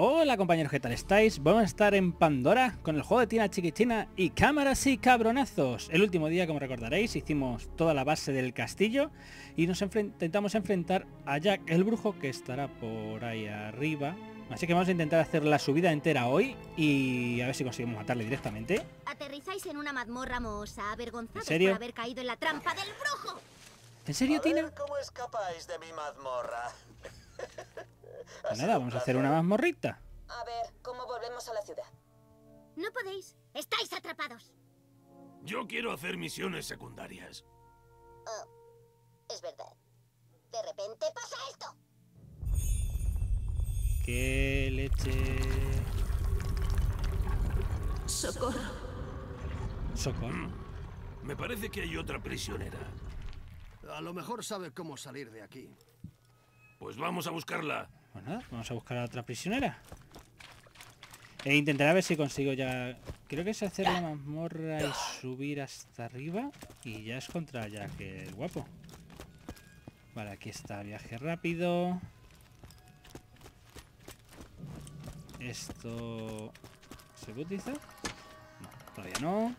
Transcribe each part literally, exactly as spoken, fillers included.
Hola compañeros, ¿qué tal estáis? Vamos a estar en Pandora con el juego de Tina Chiquitina y cámaras y cabronazos. El último día, como recordaréis, hicimos toda la base del castillo y nos enfren- intentamos enfrentar a Jack el brujo, que estará por ahí arriba. Así que vamos a intentar hacer la subida entera hoy y a ver si conseguimos matarle directamente. Aterrizáis en una mazmorra mohosa, avergonzados ¿En serio? por haber caído en la trampa del brujo. ¿En serio, A Tina? ver cómo escapáis de mi mazmorra. Pues nada, vamos a hacer una mazmorrita. A ver, ¿cómo volvemos a la ciudad? No podéis. Estáis atrapados. Yo quiero hacer misiones secundarias. Oh, es verdad. De repente pasa esto. ¡Qué leche! Socorro. Socorro. Me parece que hay otra prisionera. A lo mejor sabe cómo salir de aquí. Pues vamos a buscarla. Pues nada, vamos a buscar a otra prisionera. E intentaré a ver si consigo ya... Creo que es hacer la mazmorra y subir hasta arriba. Y ya es contra Jack el guapo. Vale, aquí está, viaje rápido. Esto... ¿se puede utilizar? No, todavía no.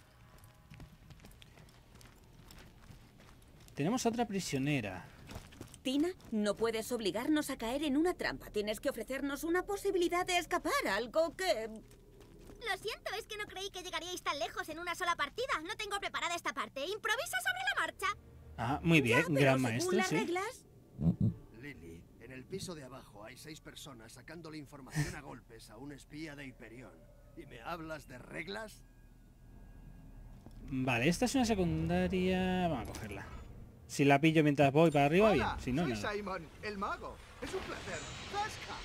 Tenemos otra prisionera. Tina, no puedes obligarnos a caer en una trampa. Tienes que ofrecernos una posibilidad de escapar, algo que... Lo siento, es que no creí que llegaríais tan lejos en una sola partida. No tengo preparada esta parte. Improvisa sobre la marcha. Ah, muy bien, Ya, pero gran según maestro, las sí. reglas... Lily, en el piso de abajo hay seis personas sacándole información a golpes a un espía de Hyperion. ¿Y me hablas de reglas? Vale, esta es una secundaria. Vamos a cogerla. Si la pillo mientras voy para arriba, bien. Hola, Si no, soy nada. Simon, el mago. Es un placer. ¡Zasca!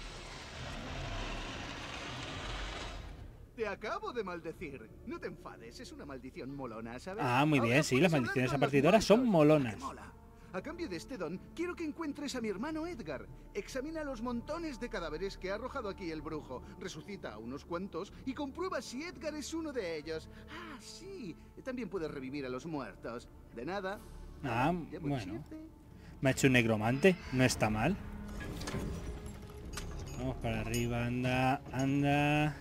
Te acabo de maldecir. No te enfades, es una maldición molona, ¿sabes? Ah, muy bien, Ahora sí, puedes las hablar maldiciones con a los partir de ahora son muertos. molonas. ¡Qué mola! A cambio de este don, quiero que encuentres a mi hermano Edgar. Examina los montones de cadáveres que ha arrojado aquí el brujo. Resucita a unos cuantos y comprueba si Edgar es uno de ellos. Ah, sí. También puedes revivir a los muertos. De nada. Ah, Ya voy bueno. siete. Me ha hecho un negromante. No está mal. Vamos para arriba, anda, anda.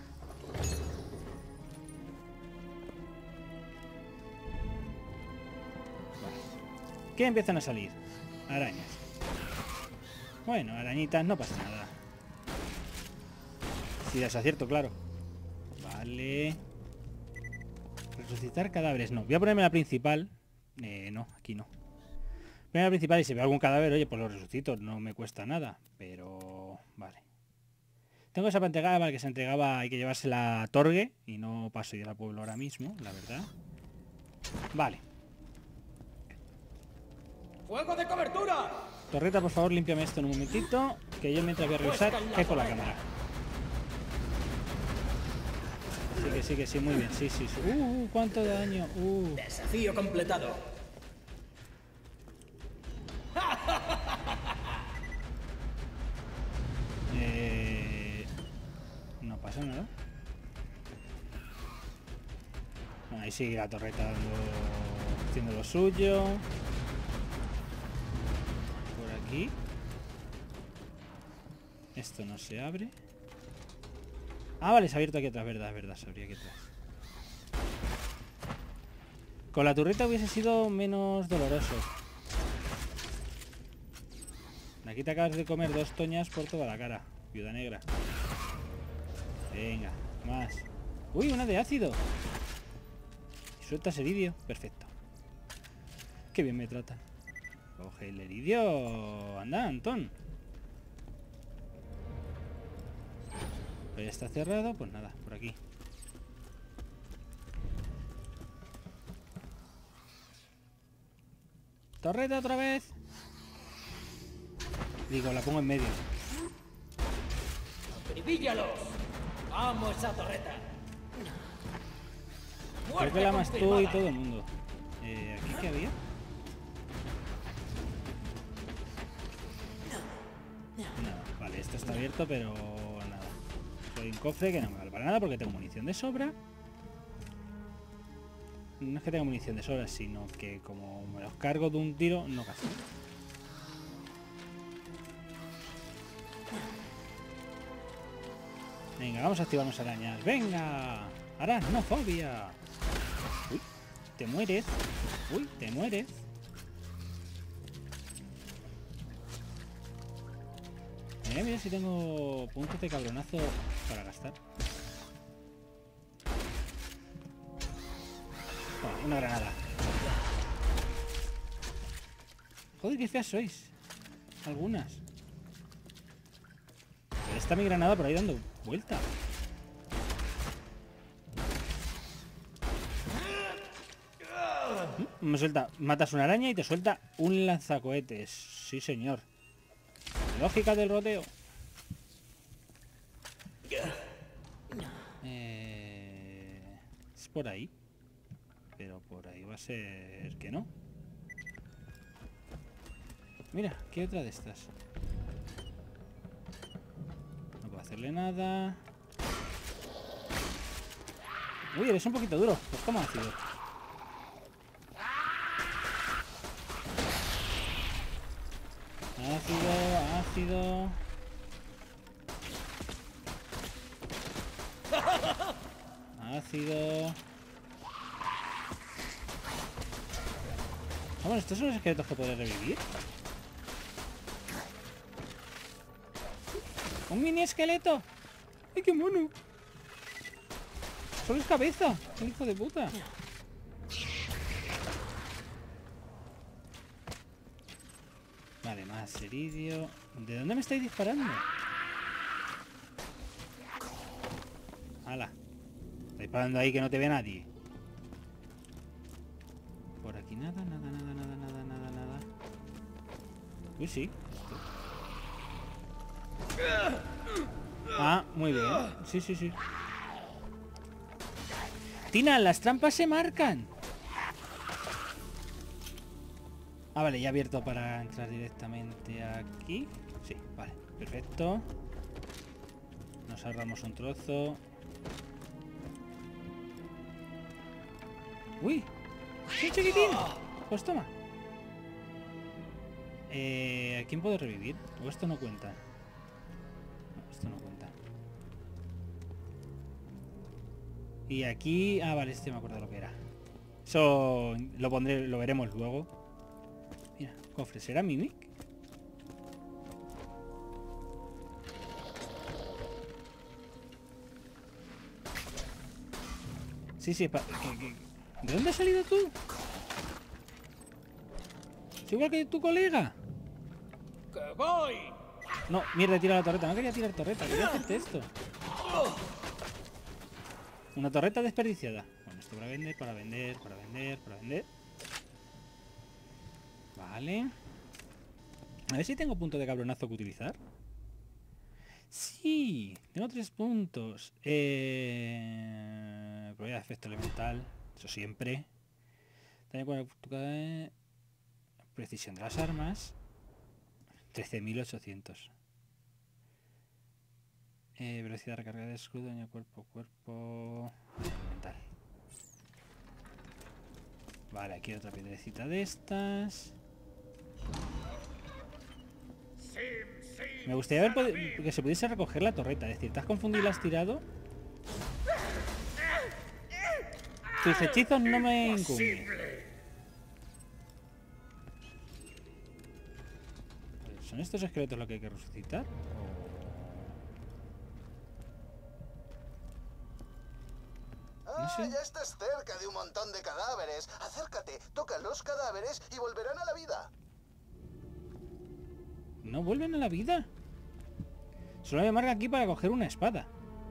¿Qué empiezan a salir? Arañas. Bueno, arañitas, no pasa nada. Si desacierto, claro. Vale. Resucitar cadáveres, no. Voy a ponerme la principal. Eh, no, aquí no. Voy a la principal y si veo algún cadáver, oye, pues lo resucito. No me cuesta nada. Pero... vale. Tengo esa pantalla, vale, que se entregaba, hay que llevársela a Torgue. Y no paso yo al pueblo ahora mismo, la verdad. Vale. ¡Fuego de cobertura! Torreta, por favor, límpiame esto en un momentito. Que yo mientras voy a revisar, que con la cámara. Sí, que sí, que sí, muy bien. Sí, sí, sí. Uh, uh, cuánto daño. Uh. Desafío completado. Eh, no pasa nada. Ahí sigue la torreta dando, haciendo lo suyo. Por aquí. Esto no se abre. Ah, vale, se ha abierto aquí atrás, verdad, es verdad, se abría aquí atrás. Con la turreta hubiese sido menos doloroso. Aquí te acabas de comer dos toñas por toda la cara, viuda negra. Venga, más. Uy, una de ácido. Y sueltas el iridio, perfecto. Qué bien me trata. Coge el iridio. Anda, Antón. Pero ya está cerrado, pues nada, por aquí. Torreta otra vez. Digo, la pongo en medio. ¡Acribíllalos! ¡Vamos esa torreta! Creo que la más tú y todo el mundo. Eh, ¿Aquí qué había? No, vale, esto está abierto, pero nada. Soy un cofre que no me vale para nada porque tengo munición de sobra. No es que tenga munición de sobra, sino que como me los cargo de un tiro, no gasto. Venga, vamos a activarnos arañas. Venga. Aracnofobia. Uy, te mueres. Uy, te mueres. Mira, mira si tengo puntos de cabronazo para gastar. Oh, una granada. Joder, qué feas sois. Algunas. Pero está mi granada por ahí dando vuelta. Me suelta, matas una araña y te suelta un lanzacohetes. Sí, señor. Lógica del rodeo. Eh, es por ahí. Pero por ahí va a ser que no. Mira, ¿qué otra de estas? No puedo hacerle nada. Uy, eres un poquito duro. Pues toma ácido. Ácido, ácido. Ácido. Ah, bueno, ¿estos son los esqueletos que puedes revivir? ¡Un mini esqueleto! ¡Ay, qué mono! Solo es cabeza. ¡Qué hijo de puta! Vale, más iridio. ¿De dónde me estáis disparando? ¡Hala! Está disparando ahí que no te ve nadie. Por aquí nada, nada, nada, nada, nada, nada, nada. Uy, sí. Ah, muy bien. Sí, sí, sí. Tina, las trampas se marcan. Ah, vale, ya abierto para entrar directamente aquí. Sí, vale, perfecto. Nos ahorramos un trozo. ¡Uy! ¡Sí, chiquitín! Pues toma. Eh, ¿A quién puedo revivir? ¿O esto no cuenta? No, esto no cuenta. Y aquí... Ah, vale, este me acuerdo lo que era. Eso lo pondré, lo veremos luego. Mira, cofre, ¿será Mimic? Sí, sí, pa que, que... ¿De dónde has salido tú? ¿Es igual que tu colega? ¡Que voy! No, mierda, tira la torreta. No quería tirar torreta, quería hacerte esto. Una torreta desperdiciada. Bueno, esto para vender, para vender, para vender, para vender. Vale. A ver si tengo punto de cabronazo que utilizar. Sí, tengo tres puntos. Eh... Probabilidad de efecto elemental. Eso siempre. También con el... Precisión de las armas. trece mil ochocientos. Eh, velocidad de recarga de escudo, daño cuerpo a cuerpo. Elemental. Vale, aquí otra piedrecita de estas. Me gustaría ver que se pudiese recoger la torreta. Es decir, ¿te has confundido y la has tirado? Tus hechizos no me incumben. ¿Son estos esqueletos lo que hay que resucitar? Ah, no sé. Ya estás cerca de un montón de cadáveres. Acércate, toca los cadáveres y volverán a la vida. No vuelven a la vida. Solo me marca aquí para coger una espada.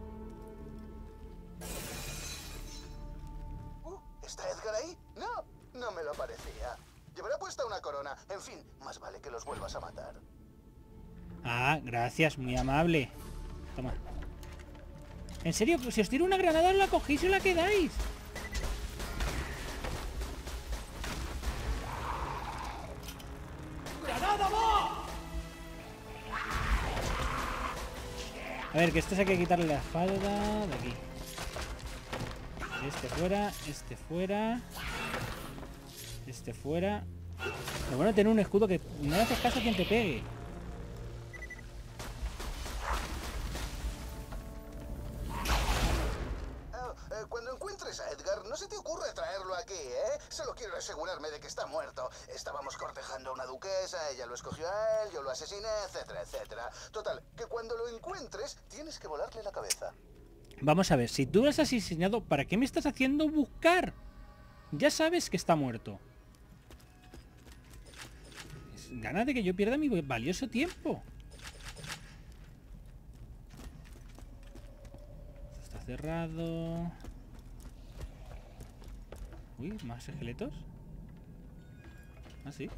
Uh, ¿Está Edgar ahí? No, no me lo parecía. Llevará puesta una corona. En fin, más vale que los vuelvas a matar. Ah, gracias, muy amable. Toma. En serio, si os tiro una granada, la cogéis y la quedáis. ¡Granada va! A ver, que estos hay que quitarle la espada de aquí. Este fuera, este fuera. Este fuera. Lo bueno es tener un escudo que no le haces caso a quien te pegue. aquí, ¿eh? Solo quiero asegurarme de que está muerto. Estábamos cortejando a una duquesa, ella lo escogió a él, yo lo asesiné, etcétera, etcétera. Total, que cuando lo encuentres, tienes que volarle la cabeza. Vamos a ver, si tú lo has asesinado, ¿para qué me estás haciendo buscar? Ya sabes que está muerto. Es ganas de que yo pierda mi valioso tiempo. Esto está cerrado. Uy, más esqueletos. Ah, sí.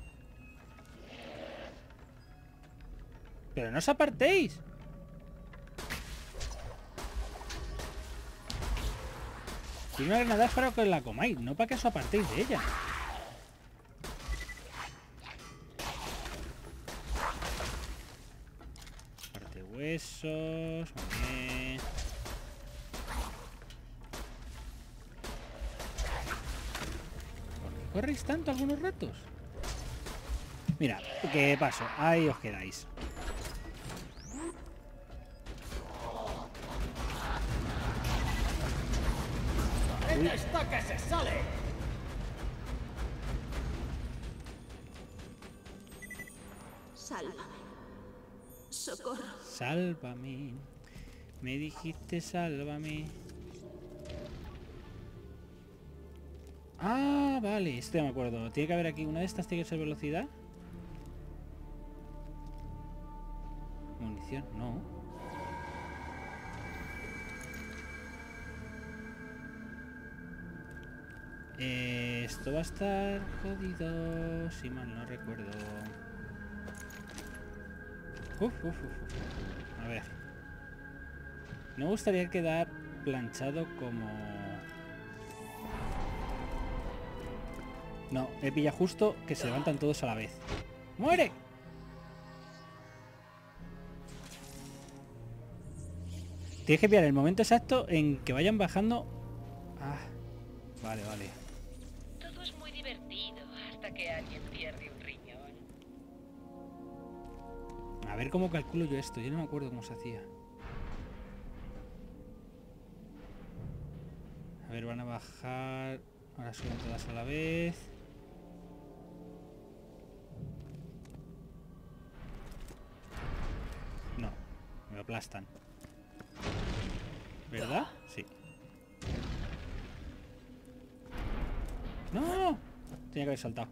Pero no os apartéis. Tiene una granada es para que la comáis, no para que os apartéis de ella. Parte huesos. Muy bien. ¿Por qué corréis tanto algunos ratos? Mira, ¿qué pasó? Ahí os quedáis. ¡Está que se sale! Sálvame. Socorro. Sálvame. Me dijiste sálvame. Ah, vale, esto ya me acuerdo. Tiene que haber aquí una de estas, tiene que ser velocidad. Munición, no. Eh, esto va a estar jodido, si mal no recuerdo. Uf, uf, uf, uf. A ver. No me gustaría quedar planchado como... No, he pillado justo que se levantan todos a la vez. ¡Muere! Tienes que pillar el momento exacto en que vayan bajando. Ah, vale, vale. Todo es muy divertido hasta que alguien pierde un riñón. A ver cómo calculo yo esto. Yo no me acuerdo cómo se hacía. A ver, van a bajar. Ahora suben todas a la vez. No, me aplastan. ¿Verdad? Sí. ¡No! Tenía que haber saltado.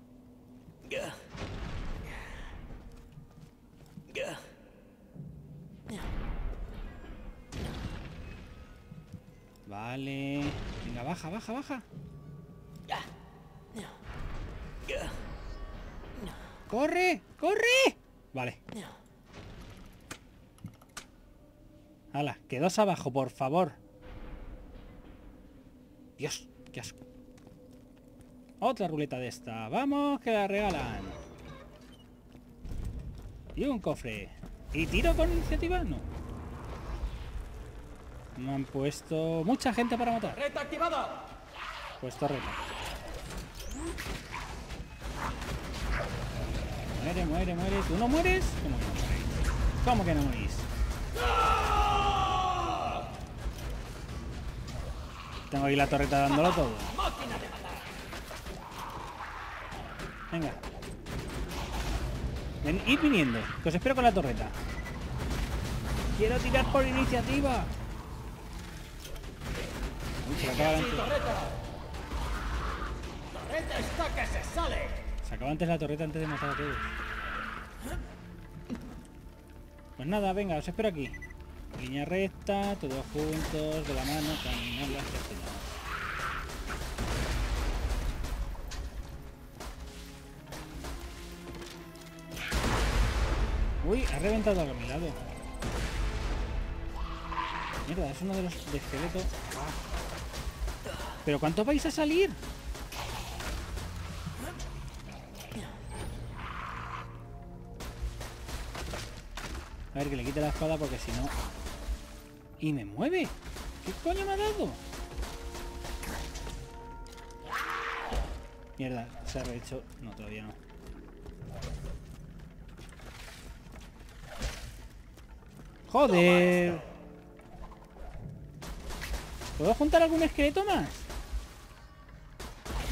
Vale. Venga, baja, baja, baja. ¡Corre! ¡Corre! Vale. Hala, que dos abajo, por favor. Dios, qué asco. Otra ruleta de esta. Vamos, que la regalan. Y un cofre. ¿Y tiro con iniciativa? No. Me han puesto mucha gente para matar. ¡Reta activada! Puesto reta. Muere, muere, muere. ¿Tú no mueres? ¿Cómo que no morís? ¿Cómo que no morís? Tengo ahí la torreta dándolo todo. Venga. Ven, id viniendo, que os espero con la torreta. Quiero tirar por iniciativa. Uy, se acaba antes. ¡Torreta está que se sale! Se acaba antes la torreta antes de matar a todos. Pues nada, venga, os espero aquí. Línea recta, todos juntos, de la mano, caminar las esquinas. Uy, ha reventado a mi lado. Mierda, es uno de los de esqueleto. ¿Pero cuántos vais a salir? A ver, que le quite la espada porque si no... ¡Y me mueve! ¿Qué coño me ha dado? Mierda, se ha rehecho... No, todavía no. ¡Joder! ¿Puedo juntar algún esqueleto más?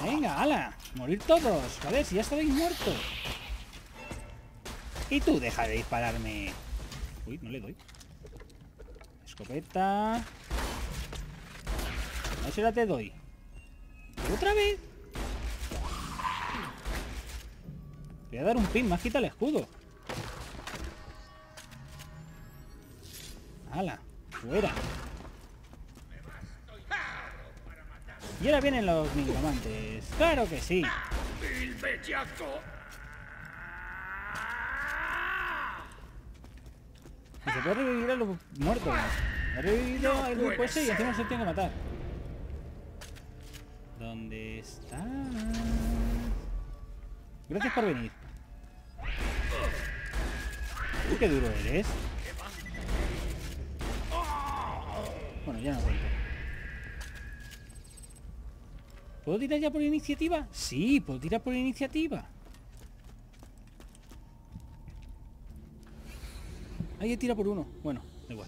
Venga, ala. Morir todos. Joder, si ya estabais muertos. Y tú deja de dispararme. Uy, no le doy. Escopeta. A ver si ahora te doy. ¿Otra vez? Te voy a dar un pin, me has quitado el escudo. ¡Hala! ¡Fuera! Y ahora vienen los nigromantes. ¡Claro que sí! ¡El bellaco! Y se puede revivir a los muertos. Ha revivido el grupo ese y encima se tiene que matar. ¿Dónde está? Gracias por venir. Uy, qué duro eres. Bueno, ya no cuento. ¿Puedo tirar ya por iniciativa? Sí, puedo tirar por iniciativa. Ahí tira por uno. Bueno, da igual.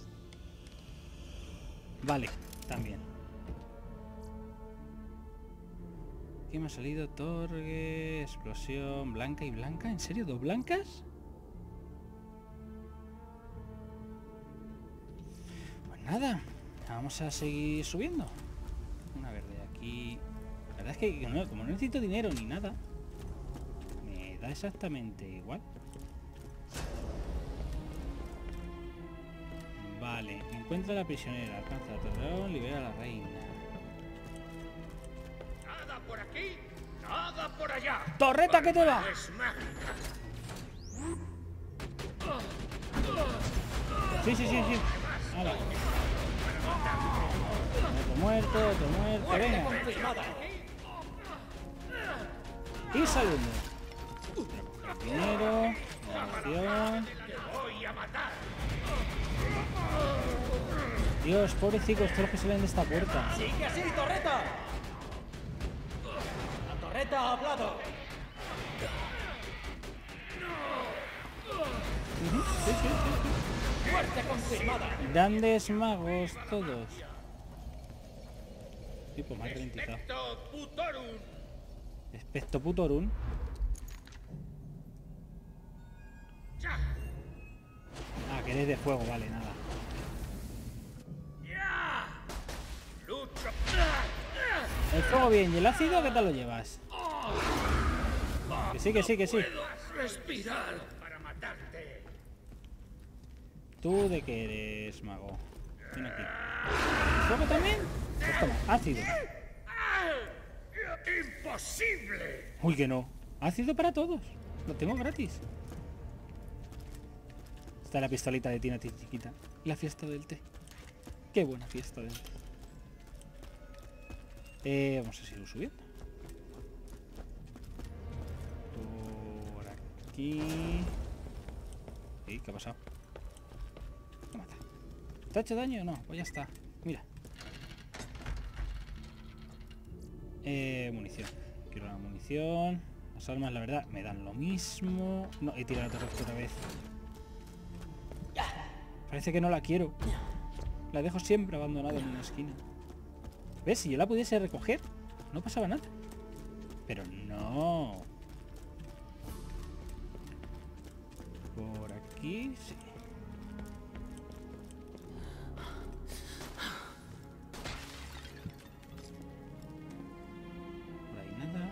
Vale, también. ¿Qué me ha salido? Torgue, explosión, blanca y blanca. ¿En serio? ¿Dos blancas? Pues nada, vamos a seguir subiendo. Una verde aquí. La verdad es que no, como no necesito dinero ni nada, me da exactamente igual. Vale, encuentra a la prisionera, alcanza a Torreón, libera a la reina. Nada por aquí, nada por allá. ¡Torreta, que te va! Es mágica. Sí, sí, sí, sí. Ahora. Otro muerto, otro muerto, venga. Y saliendo. Dinero, munición. Dios, pobrecicos, todos los que salen de esta puerta. ¡Sigue así, torreta! ¡La torreta ha hablado! Uh-huh. Sí, sí, sí, sí. ¡Muerte confirmada! Grandes magos, todos. Tipo más ralentizado. Especto Putorum. Especto Putorum. Ah, que eres de fuego, vale, nada. Lucho. El fuego bien, ¿y el ácido qué tal lo llevas? Que sí, que sí, que sí. Respirar para matarte. ¿Tú de qué eres, mago? Ven aquí. ¿Fuego también? Pues toma, ácido. ¡Imposible! Uy, que no. Ácido para todos. Lo tengo gratis. Está la pistolita de Tina chiquita. La fiesta del té. Qué buena fiesta del té. Eh, vamos a seguir subiendo. Por aquí. ¿Y qué ha pasado? ¿Qué mata? ¿Te ha hecho daño o no? Pues ya está. Mira. Eh, munición. Quiero la munición. Las armas, la verdad, me dan lo mismo. No, he tirado la torre otra vez. Parece que no la quiero. La dejo siempre abandonada en una esquina. ¿Ves? Si yo la pudiese recoger, no pasaba nada. Pero no. Por aquí, sí. Por ahí nada.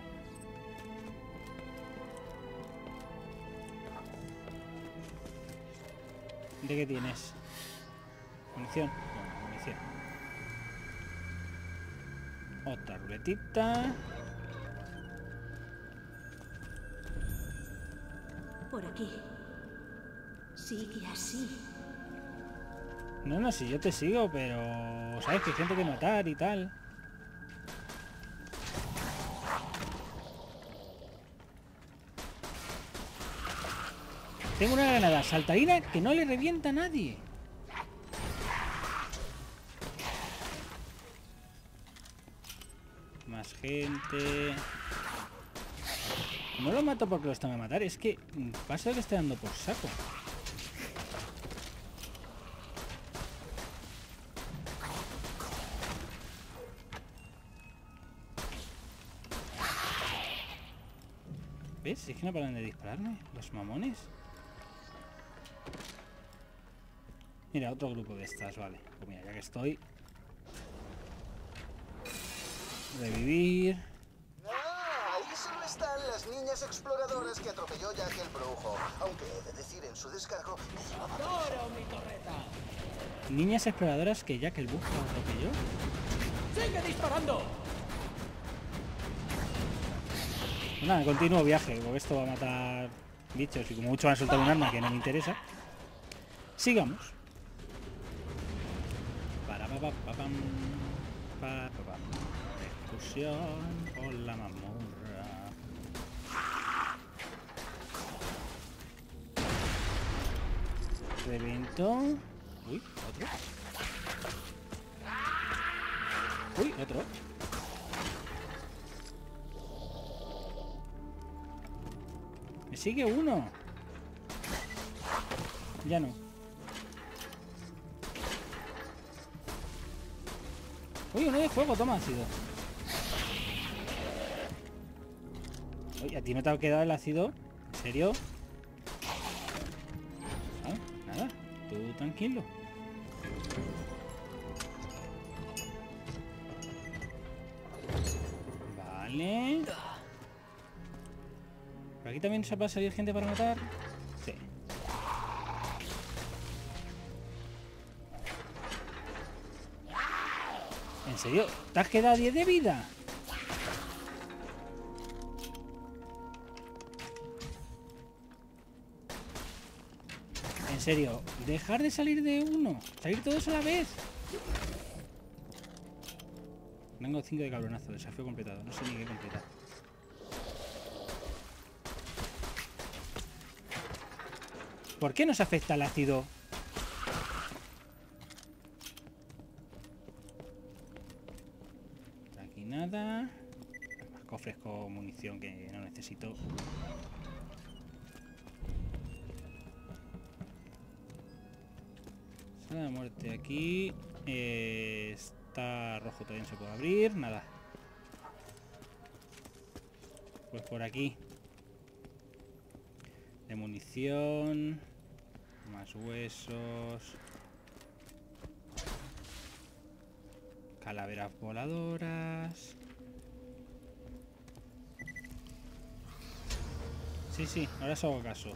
¿De qué tienes? Munición. Bueno, munición. Otra ruletita. Por aquí. Sigue así. No, no, si yo te sigo, pero... ¿Sabes? Que hay gente que matar y tal. Tengo una granada saltarina que no le revienta a nadie. Más gente. No lo mato porque lo están a matar, es que pasa que estoy dando por saco. ¿Ves? Es que no paran de dispararme, los mamones. Mira, otro grupo de estas, vale. Pues mira, ya que estoy... Revivir... Ah, ahí solo están las niñas exploradoras que atropelló Jack el brujo. Aunque he de decir en su descargo que llevaba... ¡Adoro mi torreta! Niñas exploradoras que Jack el brujo atropelló. ¡Sigue disparando! Nada, continuo viaje, porque esto va a matar bichos y como mucho van a soltar un arma que no me interesa. Sigamos. Para pa pa pa pam, pa pa pam. Excursión por la mazmorra. Reventó. Uy, otro. Uy, otro. Me sigue uno. Ya no. Uy, uno de fuego, toma ácido. Uy, ¿a ti no te ha quedado el ácido? ¿En serio? Ah, nada, tú tranquilo. Vale. ¿Por aquí también se va a salir gente para matar? Sí. ¿En serio? ¿Te has quedado diez de vida? En serio, dejar de salir de uno. Salir todos a la vez. Tengo cinco de cabronazo. Desafío completado. No sé ni qué completar. ¿Por qué nos afecta el ácido? Aquí nada. Más cofres con munición que no necesito. Sala de muerte aquí. Eh, está rojo, todavía no se puede abrir. Nada. Pues por aquí. De munición. Más huesos. Calaveras voladoras. Sí, sí, ahora os hago caso.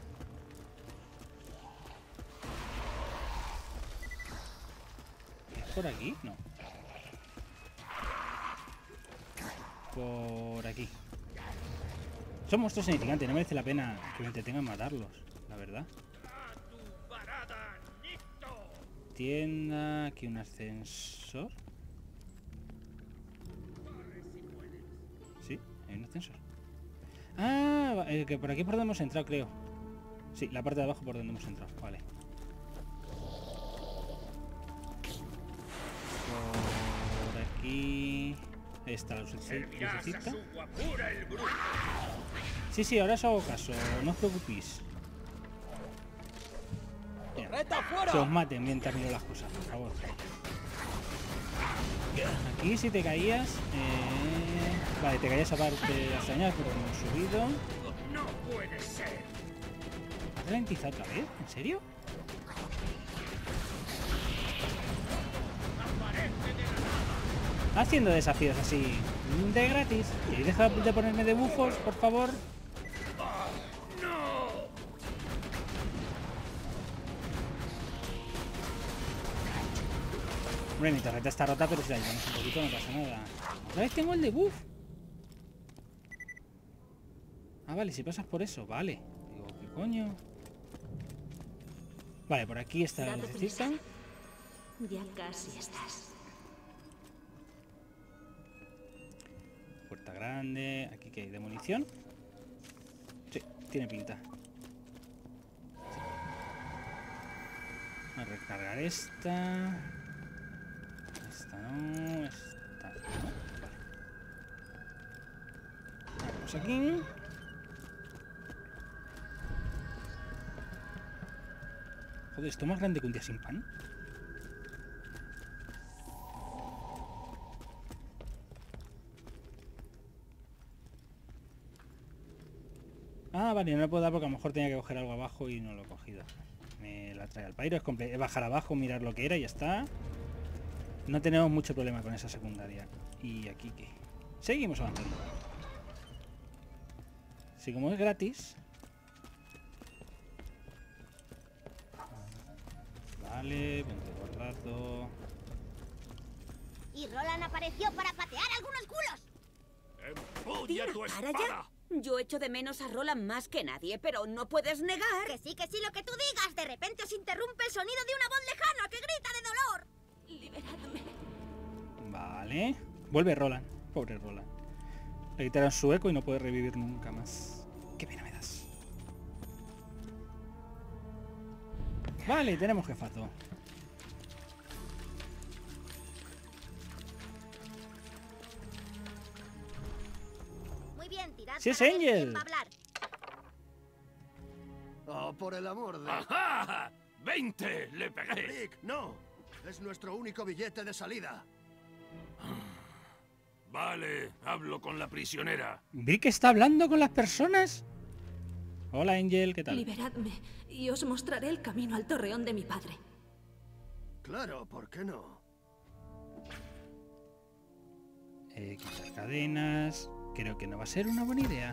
¿Es por aquí? No. Por aquí. Son monstruos significantes, no merece la pena que me entretengan matarlos, la verdad. Tienda, aquí un ascensor. Sí, hay un ascensor. Ah, eh, que por aquí por donde hemos entrado, creo. Sí, la parte de abajo por donde hemos entrado, vale. Por aquí... Ahí está la lucecita. Sí, sí, ahora os hago caso, no os preocupéis. Que os maten mientras miro las cosas, por favor. Aquí si te caías... Eh... Vale, te caías aparte de las señales, pero hemos subido. No puede ser. ¿Has ralentizado otra vez? ¿En serio? Haciendo desafíos así de gratis. Y deja de ponerme de bufos, por favor. Hombre, mi torreta está rota, pero si la llevamos un poquito no pasa nada. Otra vez tengo el debuff. Ah, vale, si pasas por eso, vale. Digo, ¿qué coño? Vale, por aquí está la lucecita. Ya casi estás. Puerta grande. Aquí que hay de munición. Sí, tiene pinta. Sí. A recargar esta. Esta no, esta no. Vale. Vamos aquí. Joder, ¿esto más grande que un día sin pan? Ah, vale, no le puedo dar porque a lo mejor tenía que coger algo abajo y no lo he cogido. Me la trae al Pyro, es, comple- es bajar abajo, mirar lo que era y ya está. No tenemos mucho problema con esa secundaria. ¿Y aquí qué? Seguimos avanzando. Si como es gratis... Vale, punto por rato... Y Roland apareció para patear algunos culos. ¡Empuña tu ¿Para espada! ya? Yo echo de menos a Roland más que nadie, pero no puedes negar... Que sí, que sí, lo que tú digas. De repente os interrumpe el sonido de una voz lejana que grita de dolor. Liberadme. Vale. Vuelve Roland. Pobre Roland. Le quitaron su eco y no puede revivir nunca más. Qué pena me das. Vale, tenemos jefazo. Muy bien, tirad. Sí, es para ver Angel. quién va a hablar. Oh, por el amor de... ¡Ajá! ¡veinte! ¡Le pegué! Rick, no. Es nuestro único billete de salida. Vale, hablo con la prisionera. ¿Vi que está hablando con las personas? Hola Angel, ¿qué tal? Liberadme y os mostraré el camino al torreón de mi padre. Claro, ¿por qué no? Eh, quitar cadenas. Creo que no va a ser una buena idea.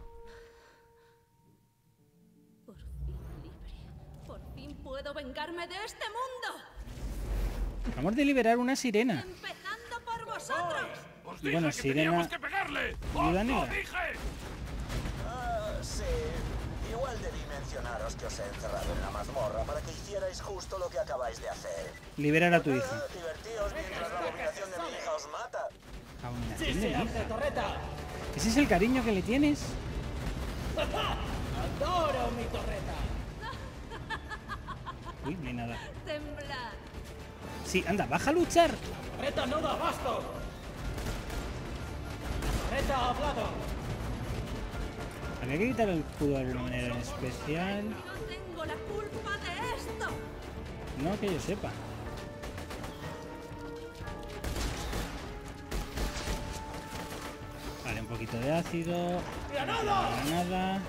Por fin libre. Por fin puedo vengarme de este mundo. Acabamos de liberar una sirena. Empezando por vosotros. ¡Os Y dije bueno, que sirena- teníamos que pegarle! Viuda ¡Os lo negra. dije! Ah, sí. Igual debí mencionaros que os he encerrado en la mazmorra para que hicierais justo lo que acabáis de hacer. Liberar a tu Ah, hija. divertíos mientras la abominación de mi hija os mata. Abominación ¡Sí de se mi hace, hija. torreta! ¿Ese es el cariño que le tienes? ¡Adoro mi torreta! Uy, no hay nada. Temblad. Sí, anda, baja a luchar. ¡Torreta no da abasto! ¡Torreta ha hablado! Había que quitar el escudo de alguna manera en especial. No tengo la culpa de esto. No que yo sepa. Vale, un poquito de ácido. ¡Granada! Granada.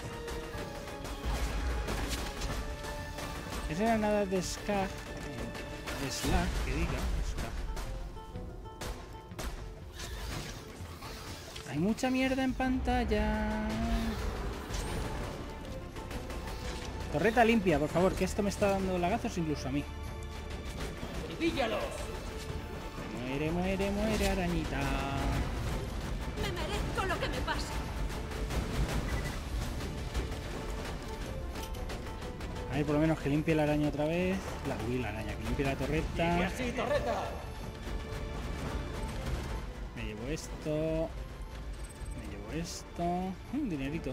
Esa granada de Skag. eh, De Slag, que diga. Skag. Hay mucha mierda en pantalla. Torreta limpia, por favor, que esto me está dando lagazos incluso a mí. ¡Píllalos! Muere, muere, muere, arañita. Me merezco lo que me pasa. A ver, por lo menos que limpie la araña otra vez. La, uy, la araña, que limpie la ¡Y torreta. así, torreta! Me llevo esto. Me llevo esto. Un dinerito.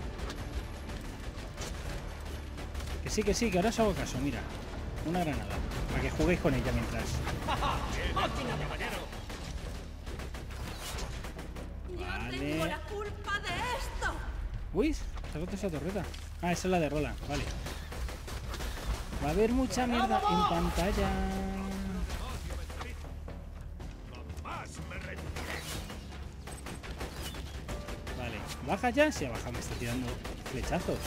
Que sí, que sí, que ahora os hago caso, mira. Una granada. Para que juguéis con ella mientras. ¡Máquina de mañana! Yo Vale. tengo la culpa de esto. Uy, se ha roto esa torreta. Ah, esa es la de Roland, vale. Va a haber mucha mierda en pantalla. ¡Más me rendiré! Vale, baja ya. Si ha bajado, me está tirando flechazos.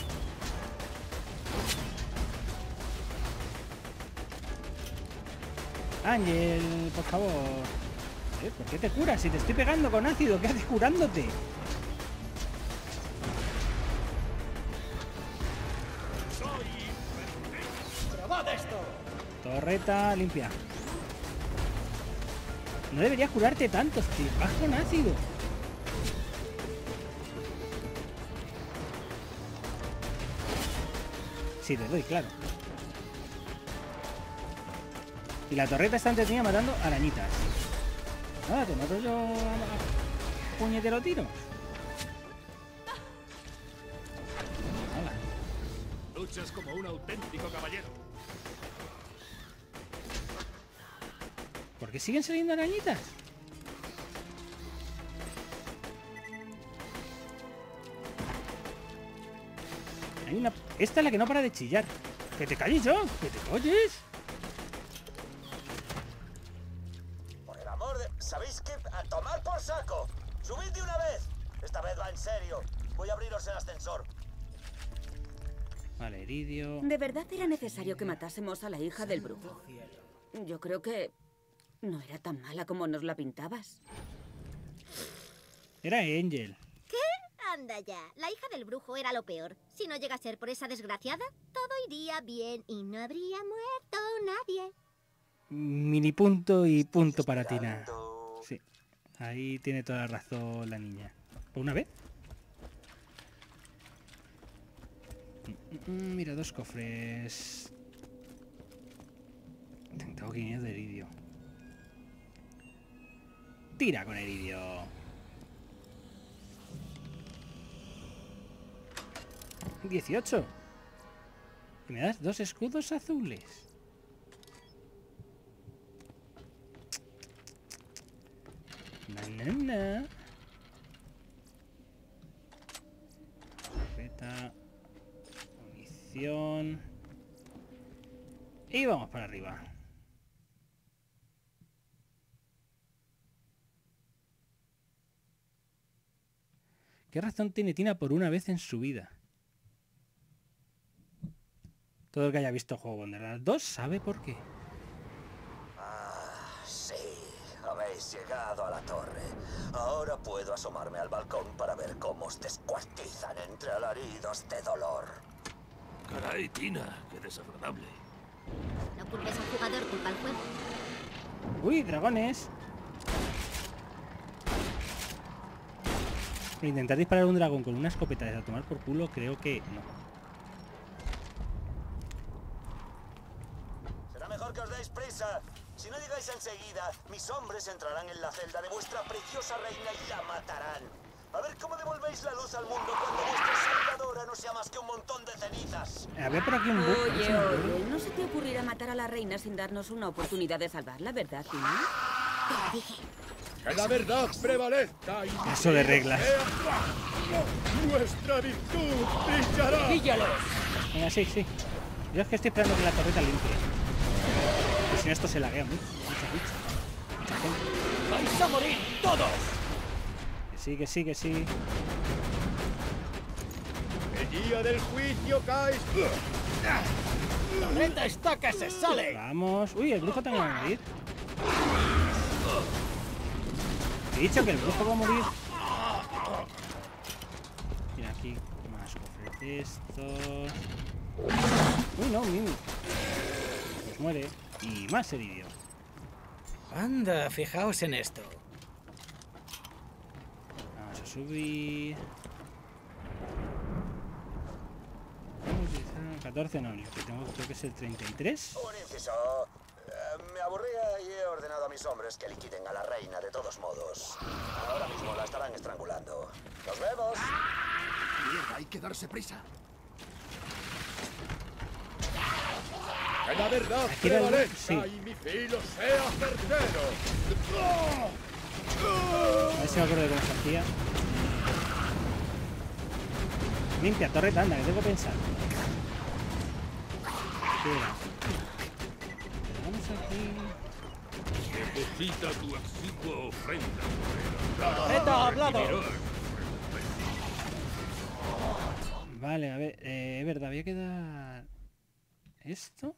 Ángel, por favor. Eh, ¿Por qué te curas? Si te estoy pegando con ácido, ¿qué haces curándote? ¡Probad esto! Torreta limpia. No deberías curarte tanto, tío. Vas con ácido. Sí, te doy, claro. Y la torreta está entretenida matando arañitas. Nada, te mato yo a a puñetero tiro. Hola. Luchas como un auténtico caballero. ¿Por qué siguen saliendo arañitas? Hay una... Esta es la que no para de chillar. ¡Que te calles yo! ¡Que te calles! Por el amor de... ¿Sabéis qué? ¡A tomar por saco! ¡Subid de una vez! Esta vez va en serio. Voy a abriros el ascensor. Vale, iridio. ¿De verdad era necesario que matásemos a la hija del brujo? Yo creo que no era tan mala como nos la pintabas. Era Angel. ¿Qué? Anda ya. La hija del brujo era lo peor. Si no llega a ser por esa desgraciada, todo iría bien y no habría muerto nadie. Mini punto y punto para Tina. Sí, ahí tiene toda la razón la niña. ¿Una vez? Mm, Mira, dos cofres. Tengo quinientos de iridio. Tira con el iridio. dieciocho. Y me das dos escudos azules. Na, na, na. Escopeta. Munición. Y vamos para arriba. ¿Qué razón tiene Tina por una vez en su vida? Todo el que haya visto Juego Wonderland dos sabe por qué. Ah, sí. Habéis llegado a la torre. Ahora puedo asomarme al balcón para ver cómo os descuartizan entre alaridos de dolor. Caray, Tina, qué desagradable. No culpes al jugador, culpa al juego. Uy, dragones. Intentar disparar a un dragón con una escopeta de a tomar por culo, creo que no. Será mejor que os deis prisa. Si no llegáis enseguida, mis hombres entrarán en la celda de vuestra preciosa reina y la matarán. A ver cómo devolvéis la luz al mundo cuando vuestra salvadora no sea más que un montón de cenizas. A ver por aquí un bug. Oye, oye, ¿no se te ocurrirá matar a la reina sin darnos una oportunidad de salvarla, verdad, Tina? Te lo dije. ¡Que la verdad prevalezca! Y Eso de reglas. ¡Nuestra virtud brillará! ¡Píllalos! Venga, sí, sí. Yo es que estoy esperando que la torreta limpie. Y si no, esto se laguea mucho. Mucha bicha. Mucha gente. ¡Vais a morir todos! Que sí, que sí, que sí. ¡El día del juicio cae! ¡La torreta está que se sale! Vamos. Uy, el brujo también va a morir. He dicho que el brujo va a morir. Mira aquí más cofres de estos. Uy, no, Mimi. Pues muere. Y más herido. Anda, fijaos en esto. Vamos a subir. Vamos a utilizar catorce, no, lo que tengo creo que es el treinta y tres. Un inciso. Eh, me aburría y he ordenado a mis hombres que liquiden a la reina de todos modos. Ahora mismo la estarán estrangulando. ¡Nos vemos! Mierda, hay que darse prisa. ¡Que la verdad Aquí era el- prevalezca sí. y mi filo sea certero! A ver si me acuerdo de cómo se hacía. Limpia, torreta, anda, que tengo que pensar. Espera. Vamos aquí. Deposita tu exigua ofrenda. ¡La torreta ha hablado! Vale, a ver, eh, es verdad, había que dar... ¿Esto?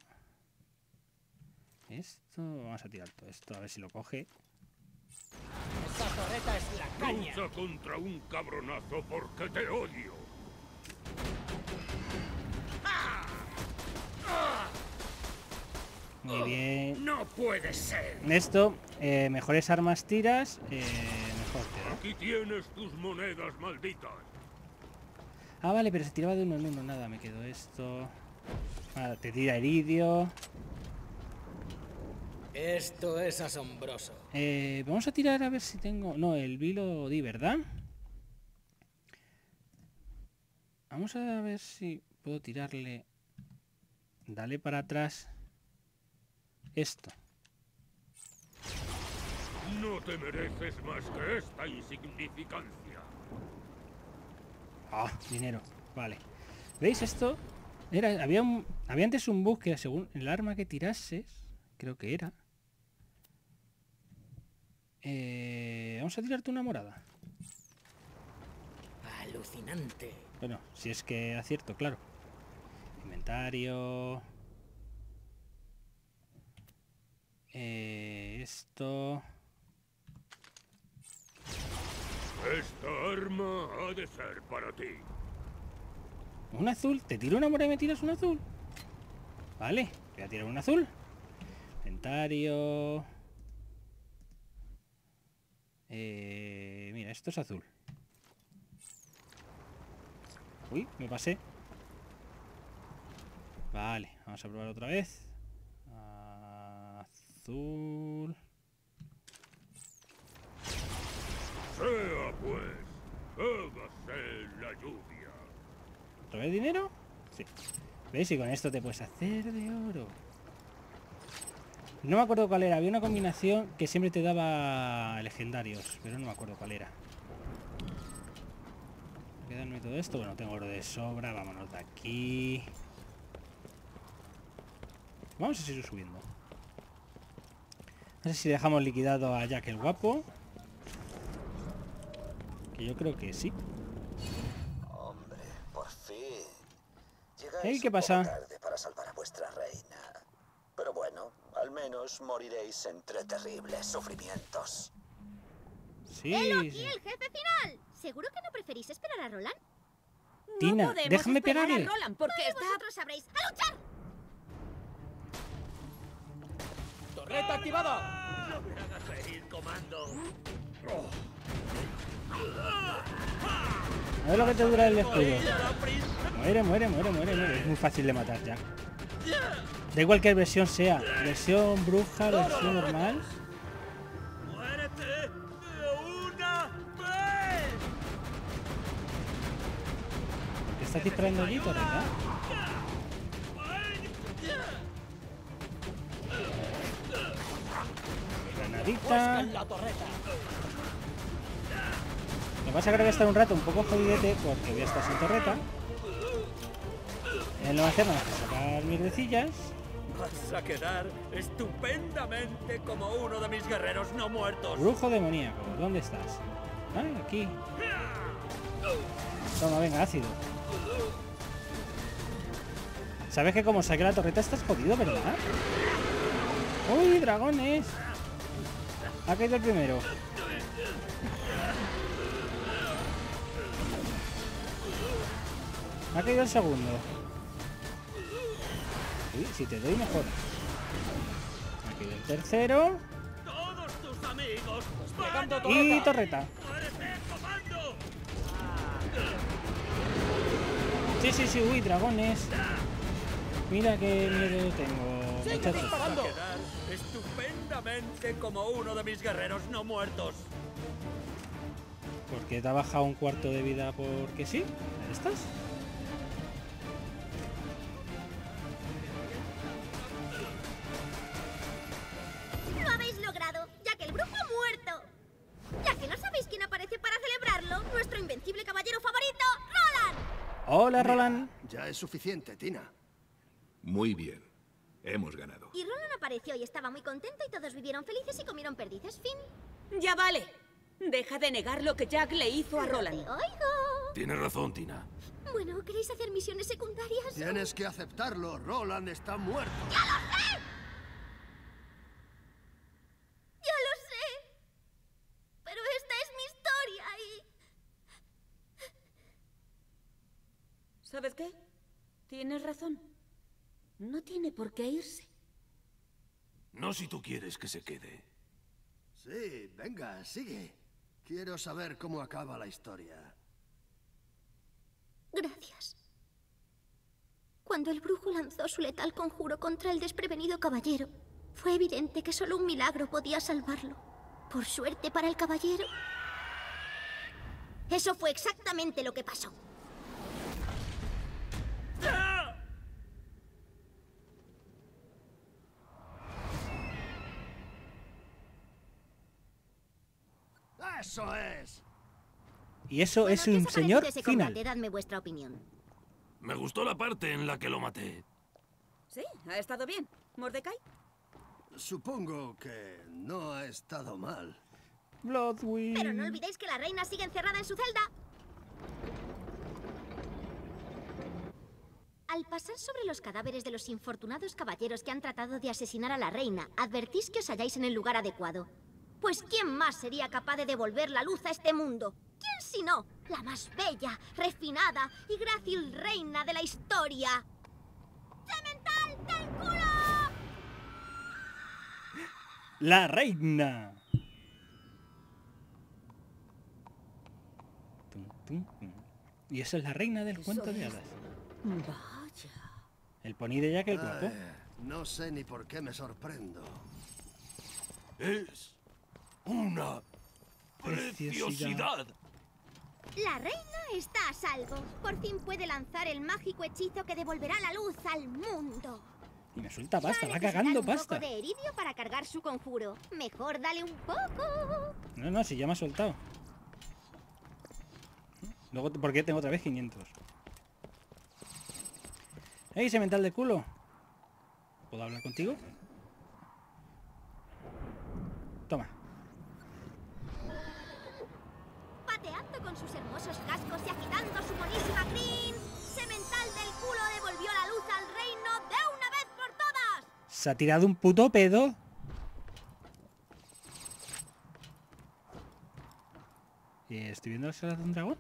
Esto... Vamos a tirar todo esto, a ver si lo coge. ¡Esa torreta es la caña! Lucha contra un cabronazo porque te odio. Muy bien. No puede ser. Esto, eh, mejores armas tiras, eh, mejor te da. Aquí tienes tus monedas malditas. Ah, vale, pero se tiraba de uno en uno, nada, me quedo esto. Ah, te tira iridio. Esto es asombroso. Eh, vamos a tirar a ver si tengo... No, el vilo di, ¿verdad? Vamos a ver si puedo tirarle... Dale para atrás. Esto. No te mereces más que esta insignificancia. Ah, dinero. Vale. ¿Veis esto? Era, había, un, había antes un bug que según el arma que tirases, creo que era. Eh, vamos a tirarte una morada. Alucinante. Bueno, si es que acierto, claro. Inventario. Eh, esto. Esta arma ha de ser para ti. Un azul. Te tiro una mora y me tiras un azul. Vale, voy a tirar un azul. Inventario. Eh, mira, esto es azul. Uy, me pasé. Vale, vamos a probar otra vez. Azul. Sea pues, hágase la lluvia. ¿Otra vez dinero? Sí. ¿Ves? Y con esto te puedes hacer de oro. No me acuerdo cuál era. Había una combinación que siempre te daba legendarios, pero no me acuerdo cuál era. Voy a darme todo esto. Bueno, tengo oro de sobra. Vámonos de aquí. Vamos a seguir subiendo. No sé si dejamos liquidado a Jack el guapo. Que yo creo que sí. Hombre, por fin. Llegáis Hey, ¿qué un pasa? poco tarde para salvar a vuestra reina. Pero bueno, al menos moriréis entre terribles sufrimientos. Sí. ¡Helo aquí, el jefe final! ¿Seguro que no preferís esperar a Roland? Tina, no podemos déjame esperar pegarle. a Roland porque Todos está... vosotros sabréis. ¡A luchar! ¡Torreta activada! ¡No me hagas reír, comando! A ver lo que te dura el escudo. Muere, muere, muere, muere, muere. Es muy fácil de matar ya. Da igual qué versión sea. Versión bruja, versión normal. ¡Muérete de una vez! ¿Qué estás disparando allí, Torreta? Granadita. La torreta. Lo que pasa es que ahora voy a estar un rato un poco jodidete porque voy a estar sin torreta. Él no va a hacer nada que sacar mierdecillas. Vas a quedar estupendamente como uno de mis guerreros no muertos. Brujo demoníaco, ¿dónde estás? Ah, aquí. Toma, venga, ácido. ¿Sabes que como saque la torreta estás jodido, verdad? ¡Uy, dragones! Ha caído el primero. Ha caído el segundo. Uy, si te doy mejor. Ha caído el tercero. ¡Todos tus amigos! Desplegando Y torreta. torreta. ¡Muérete, comando! Sí, sí, sí, uy, dragones. Mira qué miedo tengo, ¡Sigue muchachos. disparando! Vas a quedar estupendamente como uno de mis guerreros no muertos. ¿Por qué te ha bajado un cuarto de vida porque sí? ¿Ahí estás? ¡Lo habéis logrado! ¡Ya que el brujo ha muerto! Ya que no sabéis quién aparece para celebrarlo, nuestro invencible caballero favorito, Roland. Hola, Roland. Ya es suficiente, Tina. Muy bien. Hemos ganado. Y Roland apareció y estaba muy contento y todos vivieron felices y comieron perdices. Fin. Ya vale. Deja de negar lo que Jack le hizo a Roland. Te oigo. Tienes razón, Tina. Bueno, ¿queréis hacer misiones secundarias? Tienes que aceptarlo. Roland está muerto. ¡Ya lo sé! ¡Ya lo sé! Pero esta es mi historia y... ¿Sabes qué? Tienes razón. No tiene por qué irse. No si tú quieres que se quede. Sí, venga, sigue. Quiero saber cómo acaba la historia. Gracias. Cuando el brujo lanzó su letal conjuro contra el desprevenido caballero, fue evidente que solo un milagro podía salvarlo. Por suerte para el caballero. Eso fue exactamente lo que pasó. ¡Eso es! Y eso Bueno, es ¿qué un os ha parecido señor ese final. combate? Dadme vuestra opinión. Me gustó la parte en la que lo maté. Sí, ha estado bien. ¿Mordecai? Supongo que no ha estado mal. Bloodwind. Pero no olvidéis que la reina sigue encerrada en su celda. Al pasar sobre los cadáveres de los infortunados caballeros que han tratado de asesinar a la reina, advertís que os halláis en el lugar adecuado. Pues ¿quién más sería capaz de devolver la luz a este mundo? ¿Quién si no? La más bella, refinada y grácil reina de la historia. ¡Semental del culo! La reina. Tum, tum, tum. Y esa es la reina del cuento de hadas. Vaya. El pony de Jack el guapo. Ay, no sé ni por qué me sorprendo. Es una preciosidad. La reina está a salvo. Por fin puede lanzar el mágico hechizo que devolverá la luz al mundo. Y me suelta pasta, Va a va necesitar cagando un pasta. poco de eridio para cargar su conjuro. Mejor dale un poco. No, no, si ya me ha soltado. Luego, ¿por qué tengo otra vez quinientos? ¡Ey, semental de culo! ¿Puedo hablar contigo? Toma. Pateando con sus hermosos cascos y agitando su monísima crin, Semental del culo devolvió la luz al reino de una vez por todas. Se ha tirado un puto pedo. ¿Y estoy viendo las alas de un dragón?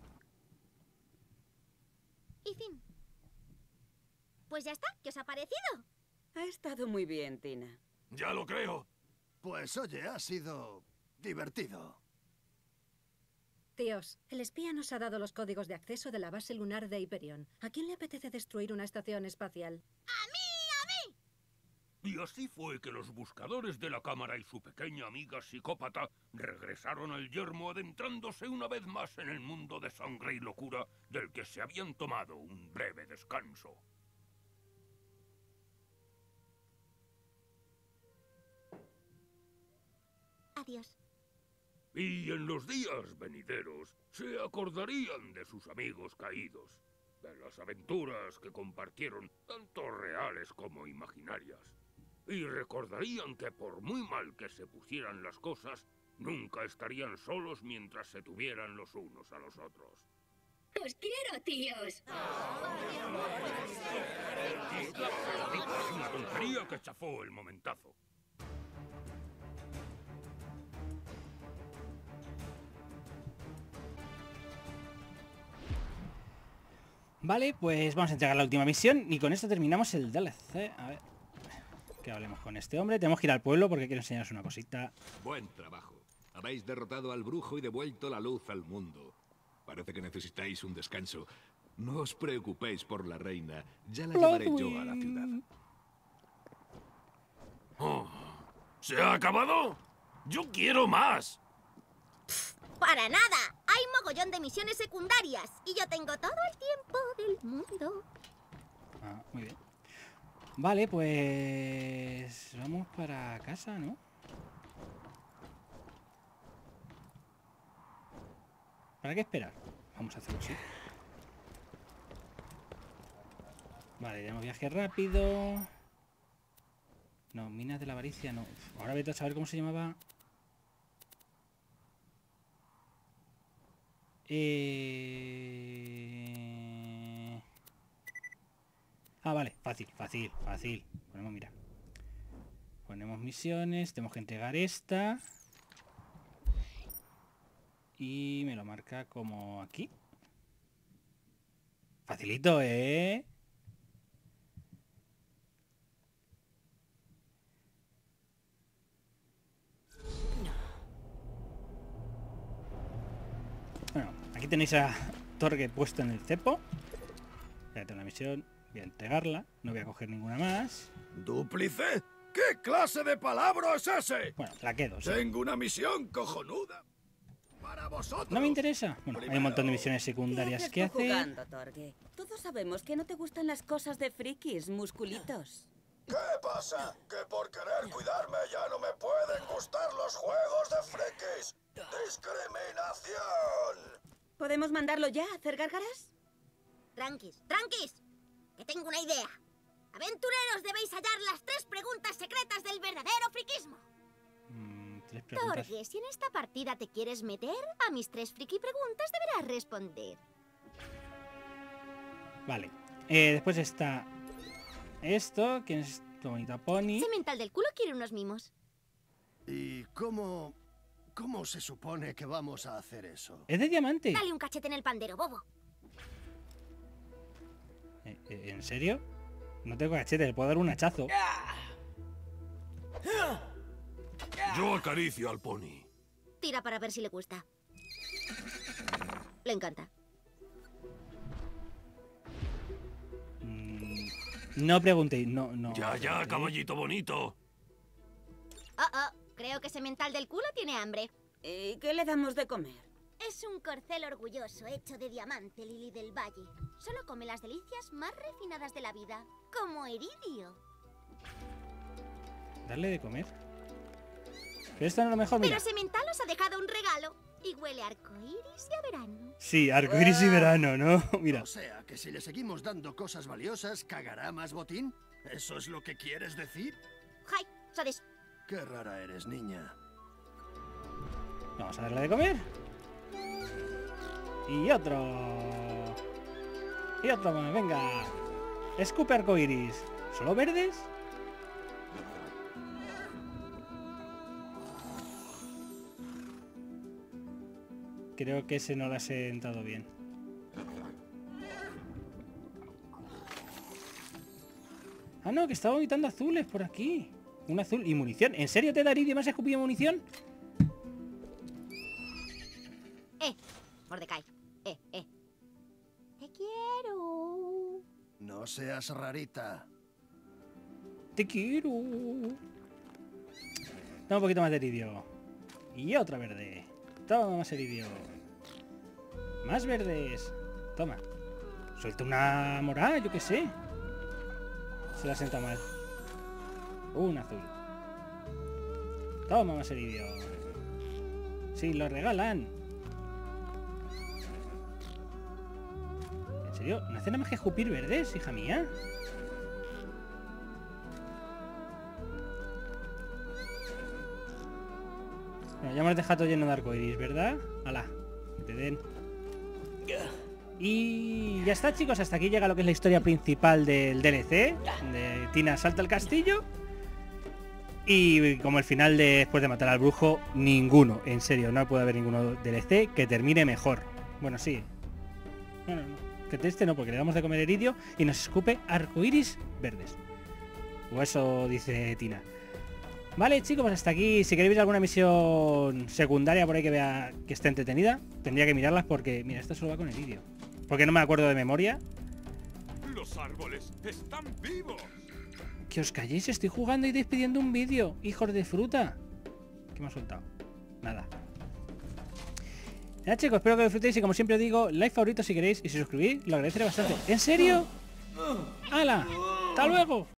Y fin. Pues ya está, ¿qué os ha parecido? Ha estado muy bien, Tina. Ya lo creo. Pues oye, ha sido divertido. Tíos, el espía nos ha dado los códigos de acceso de la base lunar de Hyperion. ¿A quién le apetece destruir una estación espacial? ¡A mí, a mí! Y así fue que los buscadores de la cámara y su pequeña amiga psicópata regresaron al yermo adentrándose una vez más en el mundo de sangre y locura del que se habían tomado un breve descanso. Adiós. Y en los días venideros se acordarían de sus amigos caídos, de las aventuras que compartieron, tanto reales como imaginarias. Y recordarían que por muy mal que se pusieran las cosas, nunca estarían solos mientras se tuvieran los unos a los otros. ¡Os quiero, tíos! Es una tontería que chafó el momentazo. Vale, pues vamos a entregar la última misión y con esto terminamos el D L C. A ver, que hablemos con este hombre. Tenemos que ir al pueblo porque quiero enseñaros una cosita. Buen trabajo. Habéis derrotado al brujo y devuelto la luz al mundo. Parece que necesitáis un descanso. No os preocupéis por la reina. Ya la llevaré yo a la ciudad. Oh, ¿se ha acabado? ¡Yo quiero más! ¡Para nada! Hay mogollón de misiones secundarias y yo tengo todo el tiempo del mundo. Ah, muy bien. Vale, pues vamos para casa, ¿no? ¿Para qué esperar? Vamos a hacerlo así. Vale, tenemos viaje rápido. No, minas de la avaricia no. Ahora vete a saber cómo se llamaba. Eh... Ah, vale, fácil, fácil, fácil. Ponemos, mira. Ponemos misiones, tenemos que entregar esta. Y me lo marca como aquí. Facilito, ¿eh? Bueno, aquí tenéis a Torgue puesto en el cepo. Ya tengo la misión. Voy a entregarla. No voy a coger ninguna más. ¿Dúplice? ¿Qué clase de palabra es ese? Bueno, la quedo, sí. Tengo una misión cojonuda para vosotros. No me interesa. Bueno, hay un montón de misiones secundarias que hacer. Jugando, Torgue? Todos sabemos que no te gustan las cosas de frikis, musculitos. ¿Qué pasa? ¿Que por querer cuidarme ya no me pueden gustar los juegos de frikis? ¡Discriminación! ¿Podemos mandarlo ya a hacer gárgaras? Tranquis, tranquis. Que tengo una idea. Aventureros, debéis hallar las tres preguntas secretas del verdadero friquismo. Mm, tres preguntas. Torgue, si en esta partida te quieres meter, a mis tres friki preguntas deberás responder. Vale. Eh, después está esto, que es tu bonita pony. Semental del culo quiere unos mimos. ¿Y cómo... cómo se supone que vamos a hacer eso? Es de diamante. Dale un cachete en el pandero, bobo. ¿En serio? No tengo cachete, le puedo dar un hachazo. Yo acaricio al pony. Tira para ver si le gusta. Le encanta. Mm, no preguntéis, no, no. Ya, ya, caballito bonito. Oh, oh, creo que Semental del culo tiene hambre. ¿Y qué le damos de comer? Es un corcel orgulloso hecho de diamante, Lili del Valle. Solo come las delicias más refinadas de la vida, como Eridio. ¿Darle de comer? Pero esto no es lo mejor, mira. Pero Semental os ha dejado un regalo. Y huele a arcoíris y a verano. Sí, arcoíris y verano, ¿no? Mira. O sea, que si le seguimos dando cosas valiosas, ¿cagará más botín? ¿Eso es lo que quieres decir? ¡Jai! ¡Sodes! Qué rara eres, niña. Vamos a darle de comer. Y otro. Y otro más, venga. Escupe arcoíris. ¿Solo verdes? Creo que ese no lo ha sentado bien. Ah, no, que estaba vomitando azules por aquí. Un azul y munición. ¿En serio te da Eridio más escupido munición? Eh, Mordecai. Eh, eh. Te quiero. No seas rarita. Te quiero. Toma un poquito más de Eridio. Y otra verde. Toma más Eridio. Más verdes. Toma. Suelta una morada, yo qué sé. Se la sienta mal. Un azul. Toma más Eridio. Sí, lo regalan. ¿En serio? ¿No hace nada más que escupir verdes, hija mía? Bueno, ya hemos dejado lleno de arcoiris, ¿verdad? ¡Hala! Que te den. Y ya está, chicos. Hasta aquí llega lo que es la historia principal del D L C. De Tina salta al castillo. Y como el final de después de matar al brujo, ninguno. En serio, no puede haber ninguno D L C que termine mejor. Bueno, sí. No, no, no. Que triste no, porque le damos de comer Eridio y nos escupe arcoiris verdes. O eso dice Tina. Vale, chicos, pues hasta aquí. Si queréis ver alguna misión secundaria por ahí que vea que esté entretenida, tendría que mirarlas porque, mira, esto solo va con Eridio. Porque no me acuerdo de memoria. Los árboles están vivos. Que os calléis, estoy jugando y despidiendo un vídeo, hijos de fruta. ¿Qué me ha soltado? Nada. Nada, chicos, espero que lo disfrutéis y como siempre os digo, like, favorito si queréis y si suscribís, lo agradeceré bastante. ¿En serio? ¡Hala! ¡Hasta luego!